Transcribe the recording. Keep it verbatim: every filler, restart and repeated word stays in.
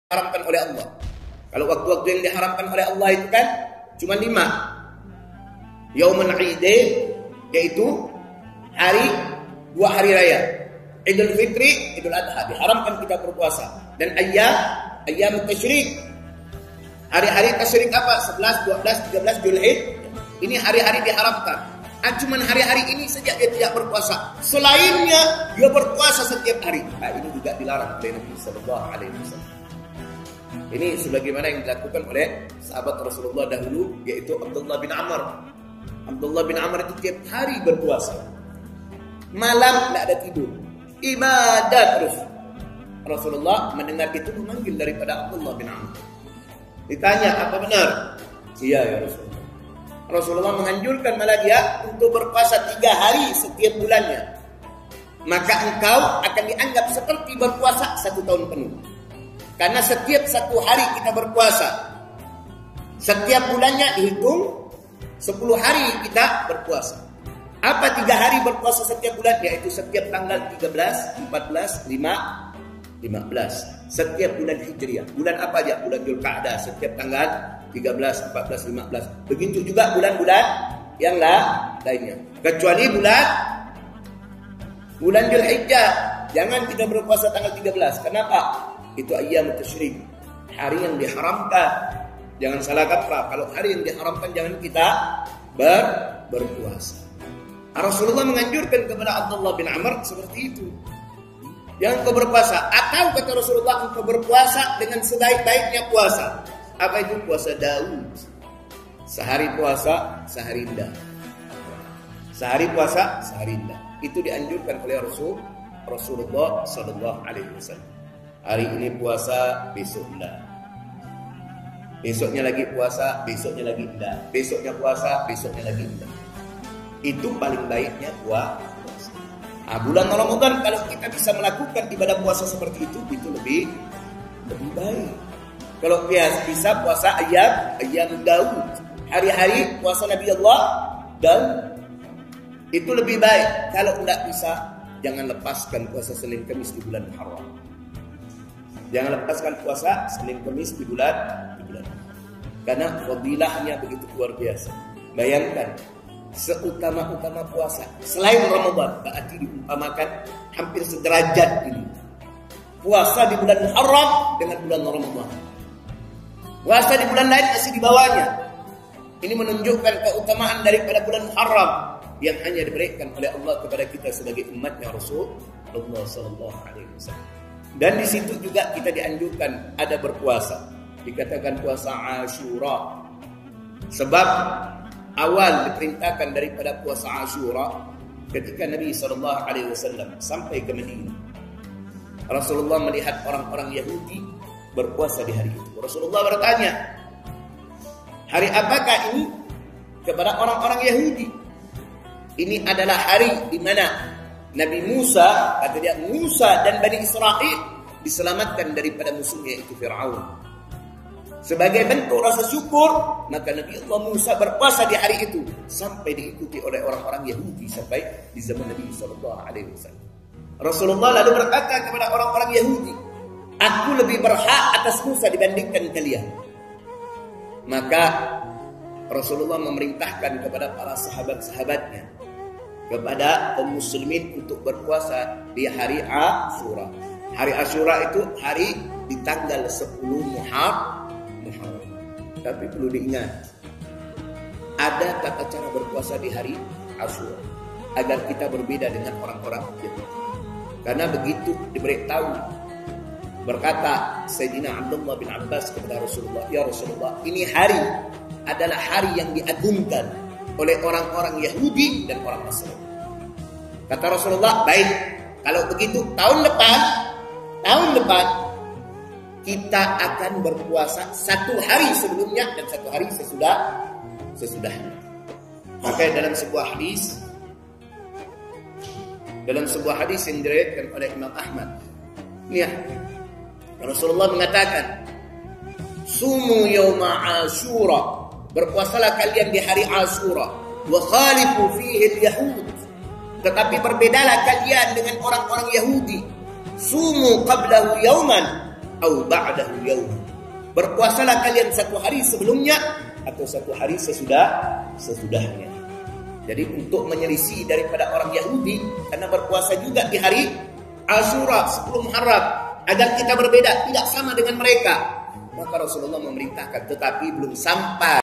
diharamkan oleh Allah. Kalau waktu-waktu yang diharamkan oleh Allah itu kan cuma lima. Yaumul Idain, yaitu hari dua hari raya. Idul Fitri, Idul Adha diharamkan kita berpuasa. Dan ayyam ayyam tasyrik. Hari-hari tasyrik apa? sebelas, dua belas, tiga belas Zulhijjah. Ini hari-hari diharamkan. Ah, cuman hari-hari ini saja dia tidak berpuasa. Selainnya dia berpuasa setiap hari. Nah, ini juga dilarang oleh Nabi sallallahu alaihi wasallam. Ini sebagaimana yang dilakukan oleh sahabat Rasulullah dahulu, yaitu Abdullah bin Amr. Abdullah bin Amr itu tiap hari berpuasa. Malam tidak ada tidur. Ibadah terus. Rasulullah mendengar itu memanggil daripada Abdullah bin Amr. Ditanya, apa benar? Iya ya Rasulullah. Rasulullah menganjurkan malah dia untuk berpuasa tiga hari setiap bulannya. Maka engkau akan dianggap seperti berpuasa satu tahun penuh. Karena setiap satu hari kita berpuasa, setiap bulannya dihitung sepuluh hari kita berpuasa. Apa tiga hari berpuasa setiap bulan? Yaitu setiap tanggal tiga belas, empat belas, lima, lima belas. Setiap bulan Hijriah. Bulan apa aja? Bulan Dzulqa'dah. Setiap tanggal tiga belas, empat belas, lima belas. Begitu juga bulan-bulan yang lainnya. Kecuali bulan bulan Dzulhijjah. Jangan kita berpuasa tanggal tiga belas. Kenapa? Itu ayyam tasyrik, hari yang diharamkan. Jangan salah kaprah. Kalau hari yang diharamkan jangan kita ber, berpuasa. Rasulullah menganjurkan kepada Abdullah bin Amr seperti itu. Jangan kau berpuasa. Atau kata Rasulullah, engkau berpuasa dengan sebaik-baiknya puasa. Apa itu puasa Daud? Sehari puasa, sehari tidak. Sehari puasa, sehari tidak. Itu dianjurkan oleh Rasul Rasulullah Sallallahu Alaihi Wasallam. Hari ini puasa, besok tidak. Besoknya lagi puasa, besoknya lagi tidak. Besoknya puasa, besoknya lagi tidak. Itu paling baiknya puasa. Nah, bulan Ramadan kalau kita bisa melakukan ibadah puasa seperti itu, itu lebih lebih baik. Kalau bisa puasa ayam ayam Daud, hari-hari puasa Nabi Allah Daud, itu lebih baik. Kalau tidak bisa, jangan lepaskan puasa Senin Kamis di bulan Muharram. Jangan lepaskan puasa Senin Kamis di bulan di bulan. Karena fadilahnya begitu luar biasa. Bayangkan, seutama-utama puasa selain Ramadan, berarti diumpamakan hampir sederajat ini. Puasa di bulan Muharram dengan bulan Ramadan. Puasa di bulan lain masih di bawahnya. Ini menunjukkan keutamaan daripada bulan Muharram yang hanya diberikan oleh Allah kepada kita sebagai umatnya Rasulullah sallallahu alaihi wasallam. Dan di situ juga kita dianjurkan ada berpuasa. Dikatakan puasa Asyura. Sebab awal diperintahkan daripada puasa Asyura ketika Nabi sallallahu alaihi wasallam sampai ke Madinah. Rasulullah melihat orang-orang Yahudi berpuasa di hari itu. Rasulullah bertanya, hari apakah ini? Kepada orang-orang Yahudi. Ini adalah hari di mana Nabi Musa, kata dia, Musa dan Bani Israel diselamatkan daripada musuhnya itu Fir'aun. Sebagai bentuk rasa syukur, maka Nabi Allah Musa berpuasa di hari itu sampai diikuti oleh orang-orang Yahudi sampai di zaman Nabi sallallahu alaihi wasallam. Rasulullah lalu berkata kepada orang-orang Yahudi, aku lebih berhak atas Musa dibandingkan kalian. Maka Rasulullah memerintahkan kepada para sahabat-sahabatnya, kepada kaum muslimin untuk berpuasa di hari Asyura. Hari Asyura itu hari di tanggal sepuluh Muharram. Tapi perlu diingat, ada tata cara berpuasa di hari Asyura agar kita berbeda dengan orang-orang Yahudi. Karena begitu diberitahu, berkata Sayyidina Abdullah bin Abbas kepada Rasulullah, ya Rasulullah, ini hari adalah hari yang diagungkan oleh orang-orang Yahudi dan orang Nasrani. Kata Rasulullah, baik, kalau begitu tahun depan, tahun depan kita akan berpuasa satu hari sebelumnya dan satu hari sesudah sesudahnya. Maka dalam sebuah hadis, dalam sebuah hadis yang diriwayatkan oleh Imam Ahmad, ya, Rasulullah mengatakan, sumu yauma Asyura, berpuasalah kalian di hari Asyura, wa khalifu fihi al-yahud, tetapi berbedalah kalian dengan orang-orang Yahudi. Sumu qablahu yauman, au ba'dahu yaum. Berpuasalah kalian satu hari sebelumnya atau satu hari sesudah sesudahnya. Jadi untuk menyelisih daripada orang Yahudi, karena berpuasa juga di hari Asyura sepuluh Muharram, agar kita berbeda, tidak sama dengan mereka, maka Rasulullah memerintahkan, tetapi belum sampai